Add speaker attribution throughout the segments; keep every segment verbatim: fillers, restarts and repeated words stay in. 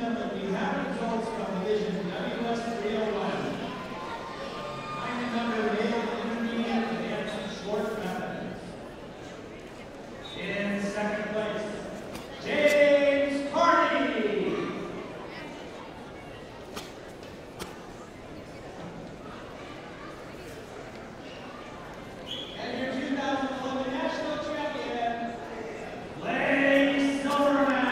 Speaker 1: gentlemen, we have results from Division W S three oh one. Item number male intermediate advanced short methods. In second place, James Carney. And your two thousand eleven national champion, Blake Silverman.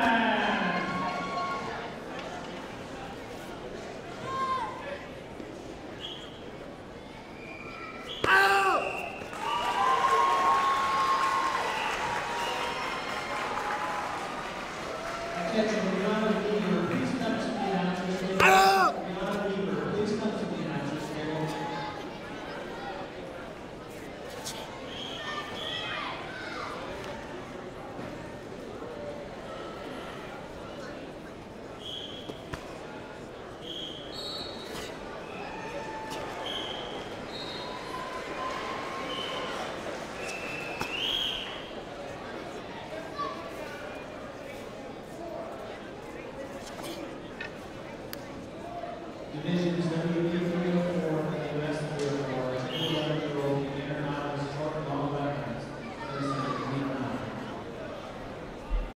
Speaker 1: Attention, Brianna Weaver, please come to the announcer's table. Brianna Weaver, please come to the announcer's table. Divisions